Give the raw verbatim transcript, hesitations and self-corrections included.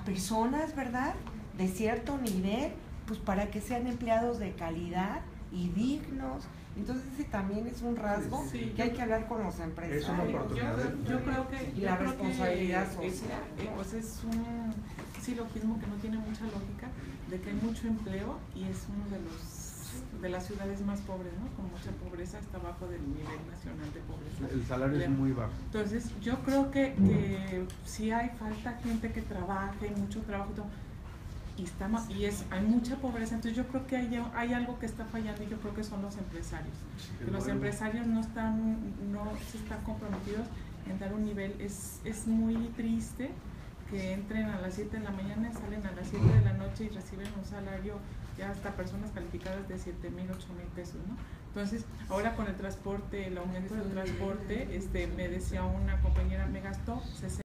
a personas, ¿verdad?, de cierto nivel, pues para que sean empleados de calidad y dignos. Entonces ese también es un rasgo sí, sí, que hay que hablar con los empresarios. Es una oportunidad. Yo, yo creo que y yo la creo responsabilidad que social. Es, pues es un silogismo que no tiene mucha lógica, de que hay mucho empleo y es uno de los de las ciudades más pobres, ¿no? Con mucha pobreza, está bajo del nivel nacional de pobreza. El salario es muy bajo. Entonces yo creo que, que sí hay falta gente que trabaje, mucho trabajo y todo. Y, está, y es, hay mucha pobreza, entonces yo creo que hay, hay algo que está fallando y yo creo que son los empresarios. Que los empresarios no están, no se están comprometidos en dar un nivel, es, es muy triste que entren a las siete de la mañana, salen a las siete de la noche y reciben un salario, ya hasta personas calificadas de siete mil, ocho mil pesos, ¿no? Entonces, ahora con el transporte, el aumento del transporte, este, me decía una compañera, me gastó sesenta